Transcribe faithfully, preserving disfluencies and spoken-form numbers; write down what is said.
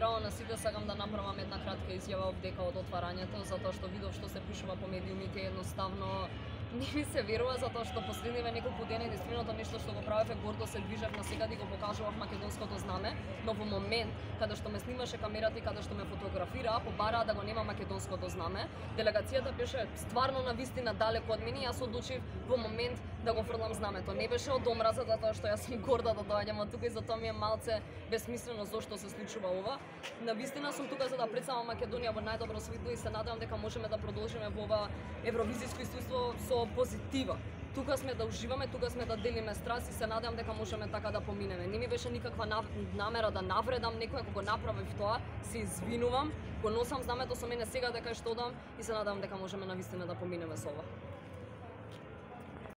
Здраво на сите, сакам да направам една кратка изјава овдека од отварањето, затоа што видов што се пишува по медиумите, едноставно не ми се верува, затоа што последниве неколку дена единственото нешто што го правев е гордо се движев насекаде и го покажував македонското знаме, но во момент каде што ме снимаше камерата и каде што ме фотографира, побараа да го нема македонското знаме, делегацијата беше стварно на вистина далеко од мене и јас одлучив во момент да го фрлам знамето. Не беше од омраза, затоа што јас сум горда да доаѓам од тука и затоа ми е малце безсмислено зошто се случува ова. На вистина сум тука за да представам Македонија во најдобро свитло и се надевам дека можеме да продолжиме во ова евровизиско искуство со позитива. Тука сме да уживаме, тука сме да делиме страст и се надевам дека можеме така да поминеме. Не ми беше никаква намера да навредам некој, ако го направив тоа, се извинувам, го носам знамето со мене сега дека што одам и се надевам дека можеме навистина да поминеме со ова.